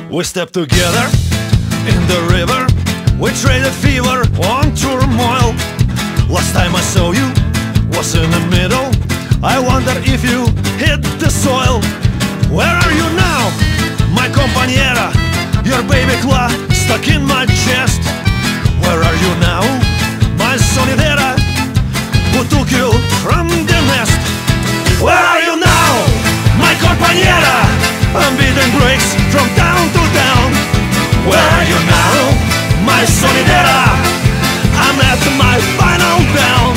We stepped together in the river. We traded fever on turmoil. Last time I saw you was in the middle. I wonder if you hit the soil. Where are you now, my compañera? Your baby claw stuck in my chest. Where are you now, my sonidera, who took you from the nest? Where are you now, my compañera? I'm beating breaks from town to town. Where are you now, my sonidera? I'm at my final down.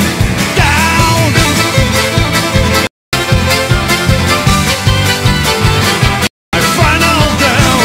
My final down.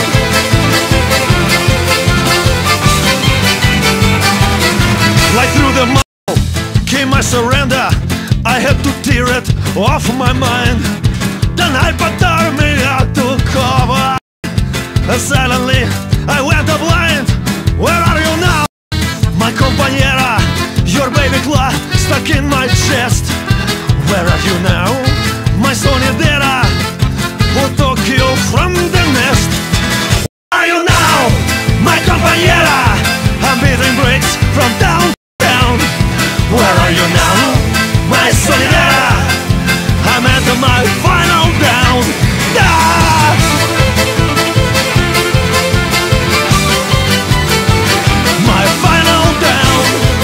Like through the mouth came my surrender. I had to tear it off my mind. The night tore me out to cover. And silently I went blind. Where are you now, my compañera? Your baby claw stuck in my chest. Where are you now, my sonidera, who took you from the nest? Where are you now, my compañera? I'm beating breaks from town to town. Where are you now, my sonidera? I'm at my final down. My final down.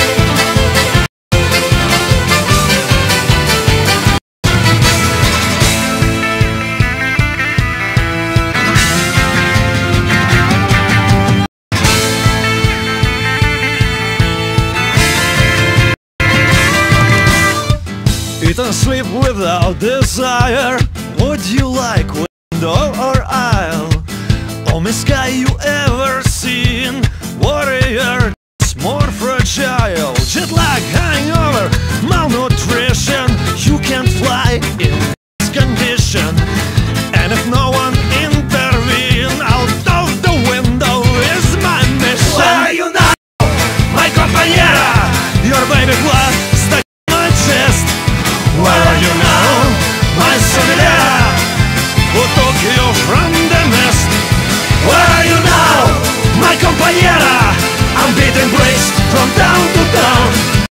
Eat and sleep without desire. Would you like window or aisle? Only sky you ever